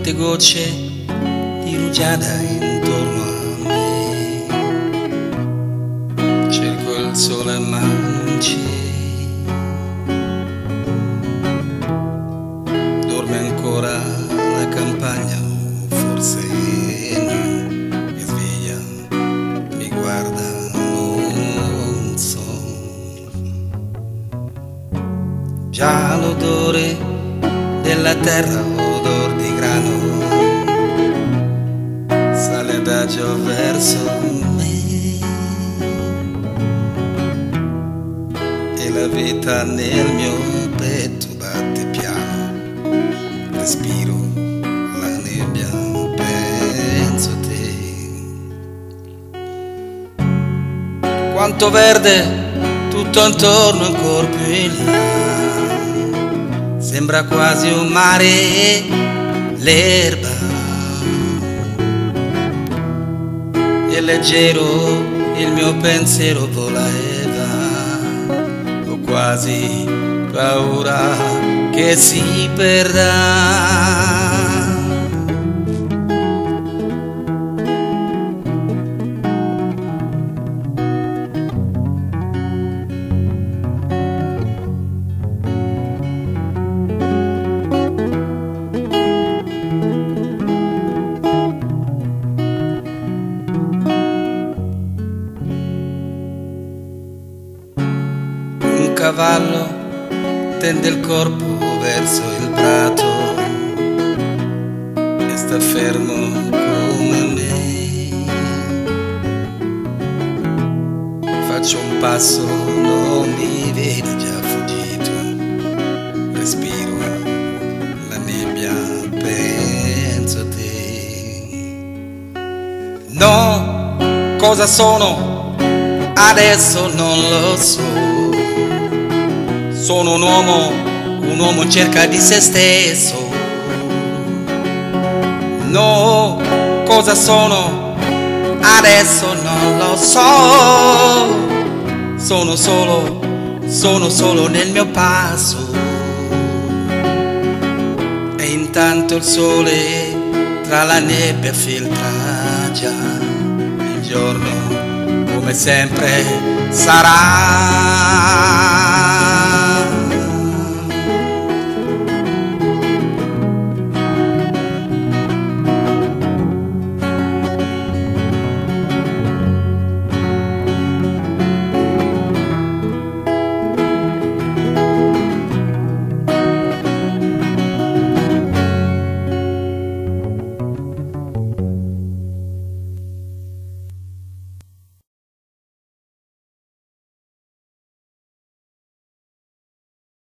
tante gocce di rugiada intorno a me. Cerco il sole ma non c'è. Dorme ancora la campagna, forse no. Mi sveglia, mi guarda, non so. Già l'odore della terra, odor di grano, sale adagio verso me, e la vita nel mio petto batte piano. Respiro la nebbia, penso a te. Quanto verde tutto intorno, ancor più in là. Sembra quasi un mare l'erba, e leggero il mio pensiero voleva. Ho quasi paura che si perda. Un cavallo tende il corpo verso il prato e sta fermo come me. Faccio un passo, non mi vede, già fuggito. Respiro la nebbia, penso a te. No, cosa sono? Adesso non lo so. Sono un uomo in cerca di se stesso. No, cosa sono? Adesso non lo so. Sono solo nel mio passo. E intanto il sole tra la nebbia filtra già. Il giorno come sempre sarà.